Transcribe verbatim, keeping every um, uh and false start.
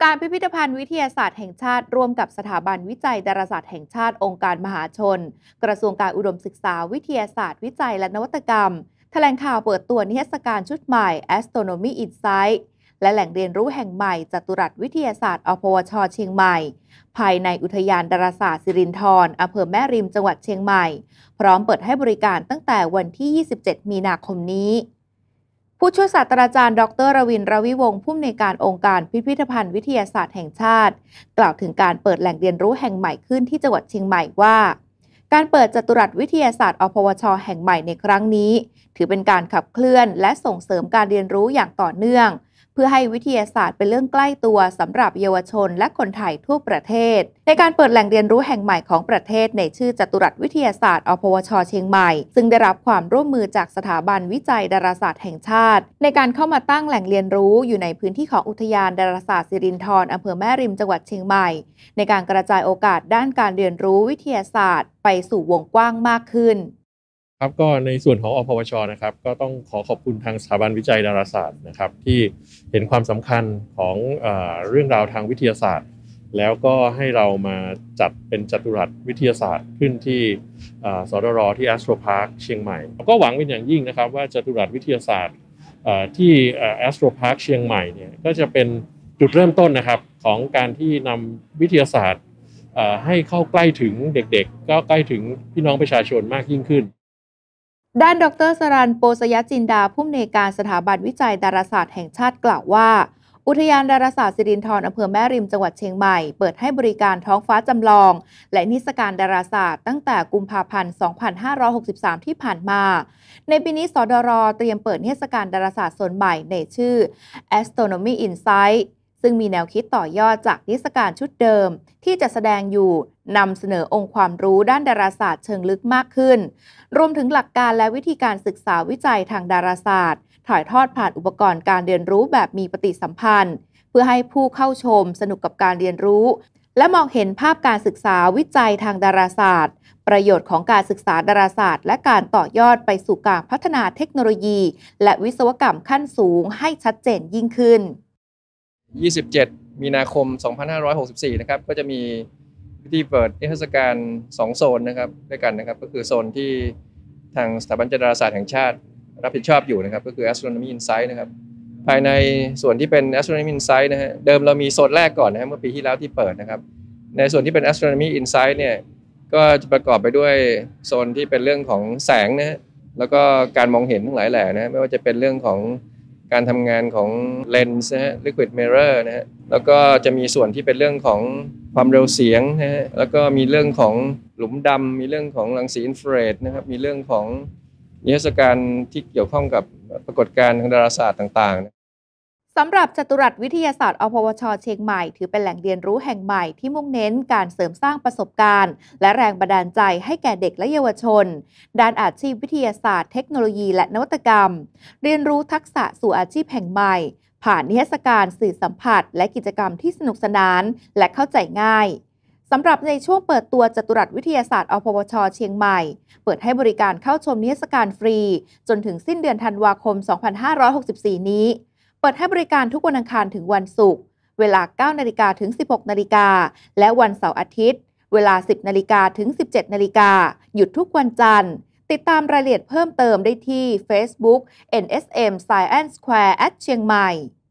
การพิพิธภัณฑ์วิทยาศาสตร์แห่งชาติร่วมกับสถาบันวิจัยดาราศาสตร์แห่งชาติองค์การมหาชนกระทรวงการอุดมศึกษาวิทยาศาสตร์วิจัยและนวัตกรรมแถลงข่าวเปิดตัวนิทรรศการชุดใหม่ Astronomy Insight และแหล่งเรียนรู้แห่งใหม่จัตุรัสวิทยาศาสตร์อพวช.เชียงใหม่ภายในอุทยานดาราศาสตร์สิรินธรอำเภอแม่ริมจังหวัดเชียงใหม่พร้อมเปิดให้บริการตั้งแต่วันที่ยี่สิบเจ็ดมีนาคมนี้ผู้ช่วยศาสตราจารย์ดร.รวินทร์ รวิวงศ์ผู้อำนวยการองค์การพิพิธภัณฑ์วิทยาศาสตร์แห่งชาติกล่าวถึงการเปิดแหล่งเรียนรู้แห่งใหม่ขึ้นที่จังหวัดเชียงใหม่ว่าการเปิดจัตุรัสวิทยาศาสตร์อพวช.แห่งใหม่ในครั้งนี้ถือเป็นการขับเคลื่อนและส่งเสริมการเรียนรู้อย่างต่อเนื่องเพื่อให้วิทยาศาสตร์เป็นเรื่องใกล้ตัวสำหรับเยาวชนและคนไทยทั่วประเทศในการเปิดแหล่งเรียนรู้แห่งใหม่ของประเทศในชื่อจัตุรัสวิทยาศาสตร์อพวช.เชียงใหม่ซึ่งได้รับความร่วมมือจากสถาบันวิจัยดาราศาสตร์แห่งชาติในการเข้ามาตั้งแหล่งเรียนรู้อยู่ในพื้นที่ของอุทยานดาราศาสตร์สิรินธรอำเภอแม่ริมจังหวัดเชียงใหม่ในการกระจายโอกาสด้านการเรียนรู้วิทยาศาสตร์ไปสู่วงกว้างมากขึ้นครับก็ในส่วนของอพวช.นะครับก็ต้องขอขอบคุณทางสถาบันวิจัยดาราศาสตร์นะครับที่เห็นความสำคัญของเอ่อเรื่องราวทางวิทยาศาสตร์แล้วก็ให้เรามาจัดเป็นจัตุรัสวิทยาศาสตร์ขึ้นที่สดร.ที่ Astro Park เชียงใหม่ก็หวังเป็นอย่างยิ่งนะครับว่าจัตุรัสวิทยาศาสตร์ที่ Astro Park เชียงใหม่เนี่ยก็จะเป็นจุดเริ่มต้นนะครับของการที่นำวิทยาศาสตร์ให้เข้าใกล้ถึงเด็กๆก็ใกล้ถึงพี่น้องประชาชนมากยิ่งขึ้นด้านดร.สรัญ โปสยจินดาผู้อำนวยการสถาบันวิจัยดาราศาสตร์แห่งชาติกล่าวว่าอุทยานดาราศาสตร์สิรินธรอำเภอแม่ริมจังหวัดเชียงใหม่เปิดให้บริการท้องฟ้าจำลองและนิทรรศการดาราศาสตร์ตั้งแต่กุมภาพันธ์ สองพันห้าร้อยหกสิบสาม ที่ผ่านมาในปีนี้สดร.เตรียมเปิดนิทรรศการดาราศาสตร์โซนใหม่ในชื่อ Astronomy Insight ซึ่งมีแนวคิดต่อยอดจากนิทรรศการชุดเดิมที่จะแสดงอยู่นำเสนอองค์ความรู้ด้านดาราศาสตร์เชิงลึกมากขึ้นรวมถึงหลักการและวิธีการศึกษาวิจัยทางดาราศาสตร์ถ่ายทอดผ่านอุปกรณ์การเรียนรู้แบบมีปฏิสัมพันธ์เพื่อให้ผู้เข้าชมสนุกกับการเรียนรู้และมองเห็นภาพการศึกษาวิจัยทางดาราศาสตร์ประโยชน์ของการศึกษาดาราศาสตร์และการต่อยอดไปสู่การพัฒนาเทคโนโลยีและวิศวกรรมขั้นสูงให้ชัดเจนยิ่งขึ้นยี่สิบเจ็ดมีนาคมสองพันห้าร้อยหกสิบสี่นะครับก็จะมีพิธีเปิดนิทรรศการสองโซนนะครับด้วยกันนะครับก็คือโซนที่ทางสถาบันดาราศาสตร์แห่งชาติรับผิดชอบอยู่นะครับก็คือ Astronomy Insight นะครับภายในส่วนที่เป็น Astronomy Insight นะฮะเดิมเรามีโซนแรกก่อนนะฮะเมื่อปีที่แล้วที่เปิดนะครับในส่วนที่เป็น Astronomy Insight เนี่ยก็จะประกอบไปด้วยโซนที่เป็นเรื่องของแสงนะฮะแล้วก็การมองเห็นทั้งหลายแหล่นะไม่ว่าจะเป็นเรื่องของการทำงานของเลนส์นะฮะ liquid mirror นะฮะแล้วก็จะมีส่วนที่เป็นเรื่องของความเร็วเสียงนะฮะแล้วก็มีเรื่องของหลุมดำมีเรื่องของรังสีอินฟราเรดนะครับมีเรื่องของนิทรรศการที่เกี่ยวข้องกับปรากฏการณ์ทางดาราศาสตร์ต่างๆสำหรับจัตุรัสวิทยาศาสตร์อพวช.เชียงใหม่ถือเป็นแหล่งเรียนรู้แห่งใหม่ที่มุ่งเน้นการเสริมสร้างประสบการณ์และแรงบันดาลใจให้แก่เด็กและเยาวชนด้านอาชีพวิทยาศาสตร์เทคโนโลยีและนวัตกรรมเรียนรู้ทักษะสู่อาชีพแห่งใหม่ผ่านนิทรรศการสื่อสัมผัสและกิจกรรมที่สนุกสนานและเข้าใจง่ายสำหรับในช่วงเปิดตัวจัตุรัสวิทยาศาสตร์อพวช.เชียงใหม่เปิดให้บริการเข้าชมนิทรรศการฟรีจนถึงสิ้นเดือนธันวาคม สองพันห้าร้อยหกสิบสี่ นี้เปิดให้บริการทุกวันอังคารถึงวันศุกร์เวลา เก้านาฬิกา ถึง สิบหกนาฬิกาและวันเสาร์อาทิตย์เวลา สิบนาฬิกา ถึง สิบเจ็ดนาฬิกาหยุดทุกวันจันทร์ติดตามรายละเอียดเพิ่มเติมได้ที่ Facebook เอ็น เอส เอ็ม Science Square at เชียงใหม่